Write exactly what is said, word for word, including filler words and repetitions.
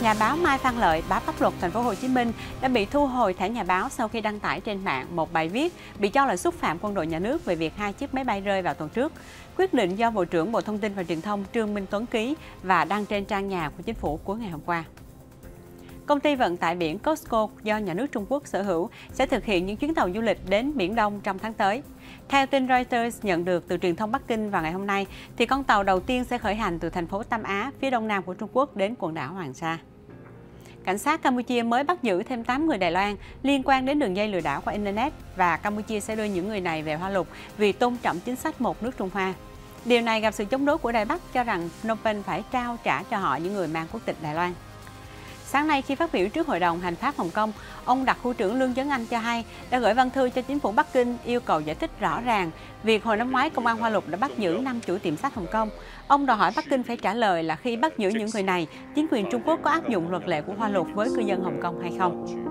Nhà báo Mai Văn Lợi, báo Pháp luật Thành phố Hồ Chí Minh đã bị thu hồi thẻ nhà báo sau khi đăng tải trên mạng một bài viết bị cho là xúc phạm quân đội nhà nước về việc hai chiếc máy bay rơi vào tuần trước. Quyết định do Bộ trưởng Bộ Thông tin và Truyền thông Trương Minh Tuấn ký và đăng trên trang nhà của Chính phủ cuối ngày hôm qua. Công ty vận tải biển COSCO do nhà nước Trung Quốc sở hữu sẽ thực hiện những chuyến tàu du lịch đến Biển Đông trong tháng tới. Theo tin Reuters nhận được từ truyền thông Bắc Kinh vào ngày hôm nay, thì con tàu đầu tiên sẽ khởi hành từ thành phố Tam Á, phía đông nam của Trung Quốc đến quần đảo Hoàng Sa. Cảnh sát Campuchia mới bắt giữ thêm tám người Đài Loan liên quan đến đường dây lừa đảo qua Internet và Campuchia sẽ đưa những người này về Hoa Lục vì tôn trọng chính sách một nước Trung Hoa. Điều này gặp sự chống đối của Đài Bắc cho rằng Phnom Penh phải trao trả cho họ những người mang quốc tịch Đài Loan. Sáng nay, khi phát biểu trước Hội đồng Hành pháp Hồng Kông, ông đặc khu trưởng Lương Chấn Anh cho hay đã gửi văn thư cho chính phủ Bắc Kinh yêu cầu giải thích rõ ràng việc hồi năm ngoái Công an Hoa Lục đã bắt giữ năm chủ tiệm sách Hồng Kông. Ông đòi hỏi Bắc Kinh phải trả lời là khi bắt giữ những người này, chính quyền Trung Quốc có áp dụng luật lệ của Hoa Lục với cư dân Hồng Kông hay không.